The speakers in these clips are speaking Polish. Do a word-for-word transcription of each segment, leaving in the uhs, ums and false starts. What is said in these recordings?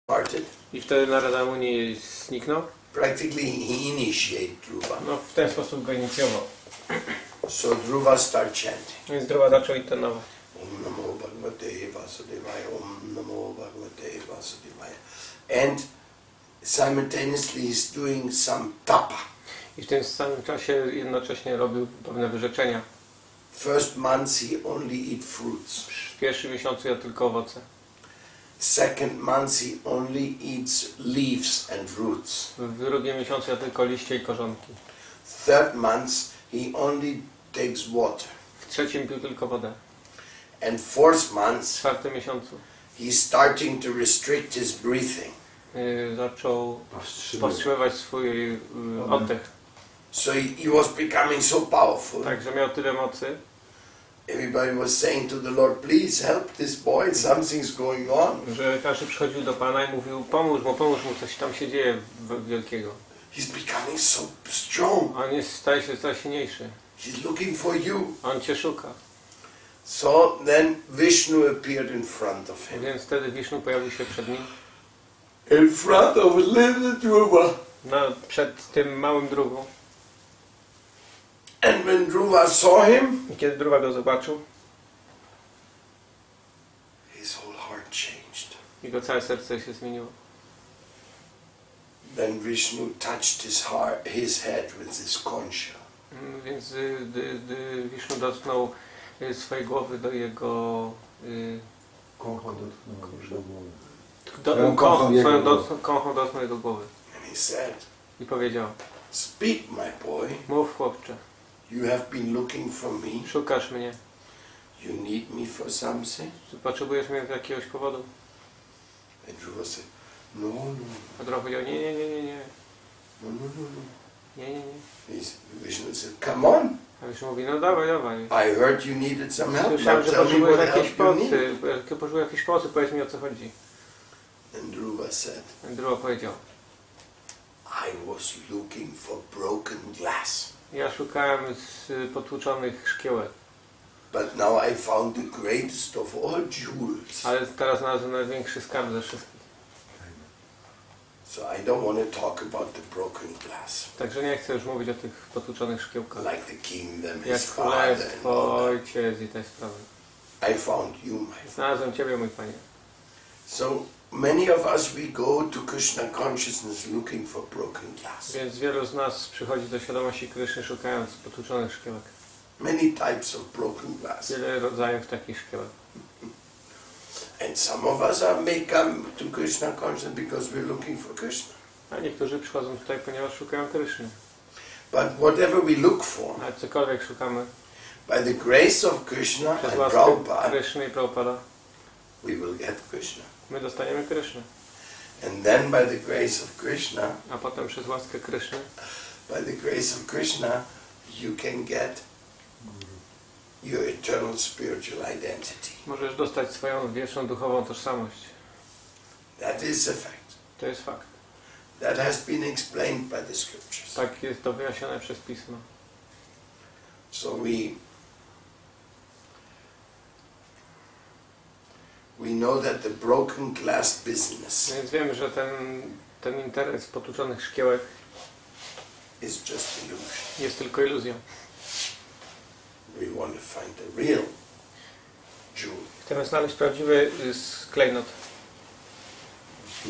Started. I wtedy Narada Muni zniknął. Practically he initiated Dhruva. No, w ten sposób go inicjował. So Dhruva started chanting. Więc Dhruva zaczął intonować. Om Namo Bhagavate Vasudevaya, Om Namo Bhagavate Vasudevaya. And simultaneously he's doing some tapa. I w tym samym czasie jednocześnie robił pewne wyrzeczenia. First months he only eat fruits. W pierwszym miesiącu jadł tylko owoce. Second month he only eats leaves and roots. W drugim miesiącu jadł tylko liście i korzonki. Third month he only takes water. W trzecim pił tylko wodę. And fourth month W czwartym miesiącu he's starting to restrict his breathing. yy, zaczął powstrzymywać swój yy, oddech. So he, he was becoming so powerful. Także miał tyle mocy. Everybody was saying to the Lord, please help this boy, something's going on. Że każdy przychodził do Pana i mówił, pomóż mu, pomóż mu, coś tam się dzieje wielkiego. He's becoming so strong. On jest, staje się coraz silniejszy. He's looking for you. On Cię szuka. So then Vishnu appeared in front of him. Więc wtedy Wisznu pojawił się przed nim. In front of little Dhruva. No, przed tym małym Dhruvą. And when Dhruva saw him, I kiedy Dhruva go zobaczył, his whole heart changed. jego całe serce się zmieniło. Then Vishnu touched his heart, his head with his conch shell. Mm, Więc y, dy, dy, Wisznu dotknął y, swojej głowy do jego... Y, Koncho dotknął do głowy. do, Swoją konchą, konchą jego swoją głowy. dot, konchą dotknął jego głowy. And he said, I powiedział, speak, my boy. mów chłopcze, You have been looking for me. szukasz mnie. You need me for something. Czy potrzebujesz mnie z jakiegoś powodu? And Dhruva said, no, no, A Dhruva powiedział, nie, nie, nie, nie, nie, no, no, no, no. nie, nie, nie. He's, Vishnu said, come on. A Wisznu mówi, no dawaj, dawaj. I heard you needed some help. Słyszałem, Now że tell me potrzebujesz what jakiejś help you need. pomocy, potrzebujesz jakiejś pomocy, powiedz mi, o co chodzi. And Dhruva said, Dhruva powiedział, I was looking for broken glass. ja szukałem z potłuczonych szkiełek, But now I found the greatest of all jewels. ale teraz znalazłem największy skarb ze wszystkich. So I don't want to talk about the broken glass. Także nie chcę już mówić o tych potłuczonych szkiełkach. Like the kingdom, Jak his father and królestwo, all that. ojciec i te sprawy. I found you, my friend. Znalazłem Ciebie, mój Panie. So many of us, we go to Krishna consciousness looking for broken glass. Więc wielu z nas przychodzi do świadomości Kryszny szukając potłuczonych szkiełek. Many types of broken glass. Wiele rodzajów takich szkiełek. And some of us are, may come to Krishna consciousness because we're looking for Krishna. A niektórzy przychodzą tutaj, ponieważ szukają Kryszny. But whatever we look for, Ale cokolwiek szukamy, by the grace of Krishna przez and łaskę Prabhupada, Kryszny i Prabhupada, we will get Krishna. my dostaniemy Kryszny. And then by the grace of Krishna, A potem przez łaskę Kryszny, by the grace of Krishna, you can get your eternal spiritual identity. możesz dostać swoją wieczną duchową tożsamość. That is a fact. To jest fakt. That has been explained by the scriptures. Tak jest to wyjaśnione przez Pismo. So we we know that the broken glass business Więc wiemy, że ten, ten interes potłuczonych szkiełek is just illusion. jest tylko iluzją. We want to find the real jewel, Chcemy znaleźć prawdziwy y, klejnot. the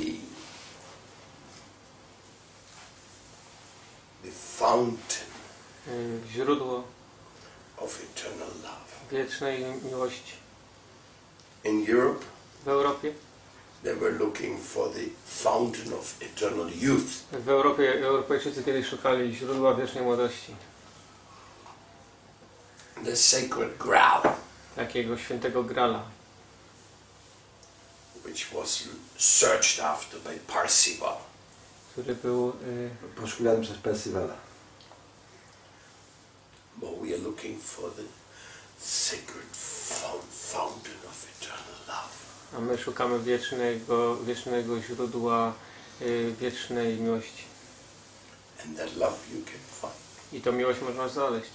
the fountain Y, źródło of eternal love. wiecznej miłości. In Europe, W Europie? they were looking for the fountain of eternal youth. W Europie Europejczycy kiedyś szukali źródła wiecznej młodości. The sacred Graal, Takiego świętego Grala, which was searched after by Parsival. który był y, Poszukiwany przez Percivala. But we are looking for the sacred fount- fountain of eternal love. a my szukamy wiecznego, wiecznego źródła y, wiecznej miłości. And that love you can find I tą miłość można znaleźć,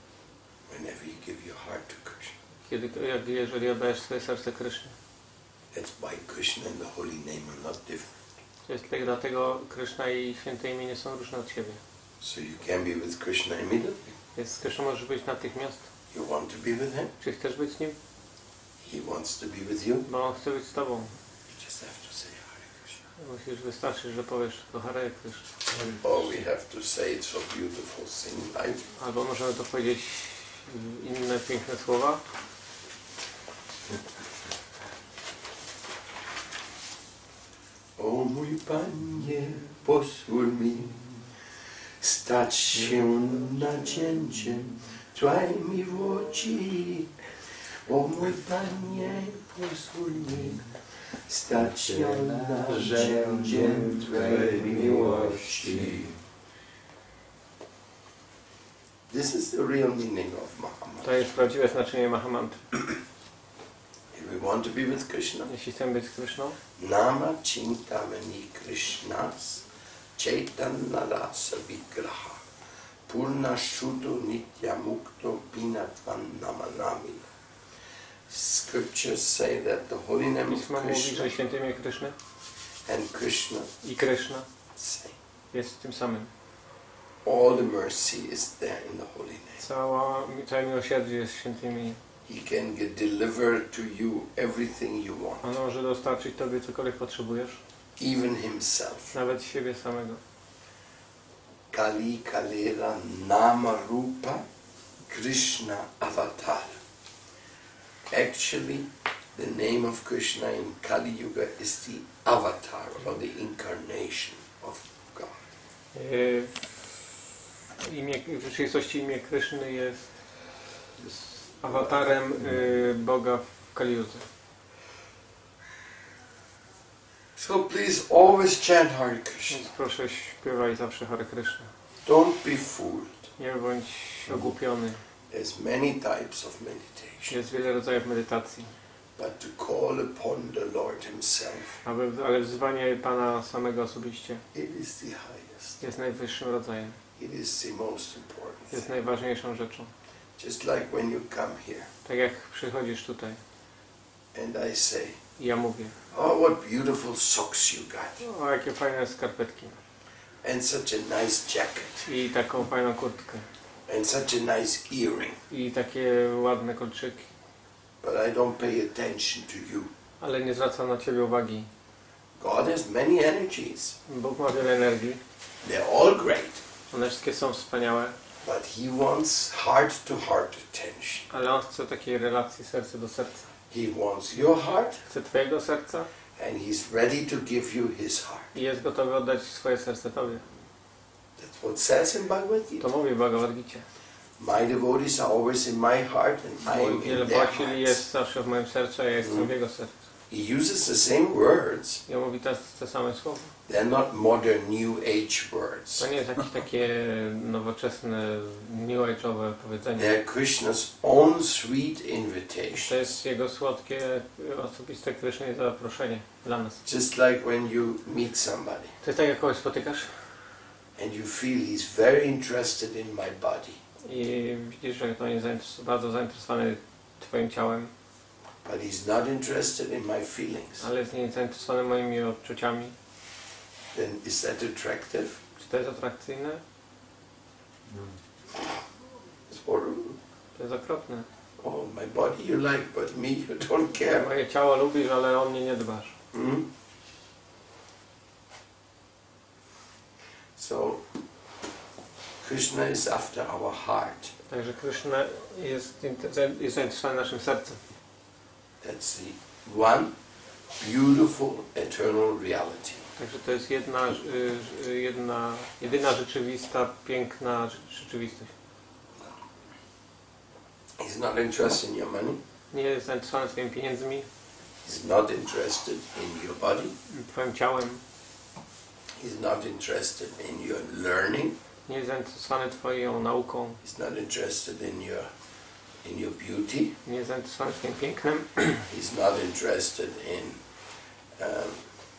whenever you give your heart to Krishna. kiedy, jak, jeżeli oddajesz swoje serce Krysznie. That's why Krishna and the holy name are not different. To jest tak, dlatego Kryszna i święte imię nie są różne od siebie. So you can be with Krishna immediately. Więc z Kryszną możesz być natychmiast. You want to be with him? Czy chcesz być z nim? He wants to be with you. Bo on chce być z tobą. You just have to say Hare Krishna. Musisz, wystarczy, że powiesz to Hare Kryszna. Or we have to say it's so beautiful, sing life. Albo możemy to powiedzieć inne piękne słowa. O mój Panie, pozwól mi stać się nacięciem Twojej miłości. O mój Panie, pozwól mi stać się narzędziem Twojej miłości. This is the real meaning of Mahamantra. To jest prawdziwe znaczenie Mahamantry. If we want to be with Krishna, Jeśli chcemy być z Kryszną, Nama Chintamani Krishnas Chaitanya Rasa Vigraha Purna Shuddho Nitya Mukto Binatvan Namanami. Scriptures say that the holy name of Pismo mówi, Krishna że święte imię Kryszny and Krishna i Kryszna same. jest tym samym. All the mercy is there in the holy name. Cała, całe miłosierdzie jest w świętym imieniu. He can get delivered to you everything you want, On może dostarczyć tobie cokolwiek potrzebujesz, even himself. nawet siebie samego. Kali Kalera Nama Rupa Krishna Avatar. Actually, the name of Krishna in Kali Yuga is the avatar or the incarnation of God. Yy, imię, w rzeczywistości imię Kryszny jest awatarem yy, Boga w Kaliudze. So please always chant Hare Krishna. Więc proszę, śpiewaj zawsze Hare Kryszna. Don't be fooled. Nie bądź ogłupiony. There's many types of meditation, Jest wiele rodzajów medytacji. but to call upon the Lord Himself, Aby, ale wzywanie Pana samego osobiście it is the highest. jest najwyższym rodzajem. It is the most important Jest thing. najważniejszą rzeczą. Just like when you come here Tak jak przychodzisz tutaj and I say, i ja mówię, oh, what beautiful socks you got, o jakie fajne skarpetki and such a nice jacket, i taką fajną kurtkę and such a nice earring, i takie ładne kolczyki, but I don't pay attention to you. ale nie zwracam na Ciebie uwagi. God has many energies. Bóg ma wiele energii, They're all great, one wszystkie są wspaniałe, but He wants heart-to-heart attention. ale On chce takiej relacji serce do serca. He wants your heart, Chce Twojego serca and He's ready to give you His heart. i jest gotowy oddać swoje serce Tobie. That's what it says in Bhagavad To Gita. mówi w Bhagavad Gicie. My devotees are always in my heart, and I Mój am in their wielbłacili hearts. jest zawsze w moim sercu, a ja jestem Mm. w Jego sercu. He uses the same words. I on mówi te, te same słowa. They're not modern New Age words. To nie jest jakieś takie nowoczesne, new age'owe powiedzenie. They're Krishna's own sweet To invitations. jest Jego słodkie, osobiste Kryszny zaproszenie dla nas. Just like when you meet somebody To jest tak, jak kogoś spotykasz and you feel he's very interested in my body, i widzisz, że to jest zainteres- bardzo zainteresowany Twoim ciałem, but he's not interested in my feelings. ale jest nie zainteresowany moimi odczuciami. Then is that attractive? Czy to jest atrakcyjne? It's horrible. To jest okropne. Oh, my body you like, but me you don't care. Moje ciało lubisz, ale o mnie nie dbasz. Hmm? So, Krishna is after our heart. Także Kryszna jest, inte- jest zainteresowany naszym sercem. That's the one beautiful eternal reality. Także to jest jedna, y, y, jedna, jedyna rzeczywista, piękna rze- rzeczywistość. He's not interested in your money. Nie jest zainteresowany Twoimi pieniędzmi, He's not interested in your body. Twoim ciałem. He's not interested in your learning. Nie jest zainteresowany Twoją nauką. He's not interested in your in your beauty. Nie jest zainteresowany Twoim pięknem. He's not interested in um,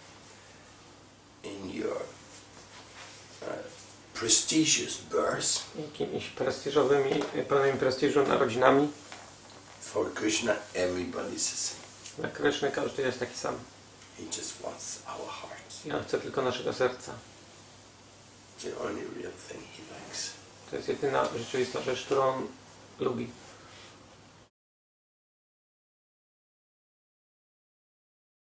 in your uh, prestigious birth. Jakimiś prestiżowymi, pełnymi prestiżu narodzinami. For Krishna, everybody is the same. Na Kryszny każdy jest taki sam. He just wants our hearts. I on chce tylko naszego serca. The only real thing he likes. To jest jedyna rzeczywista rzecz, którą on lubi.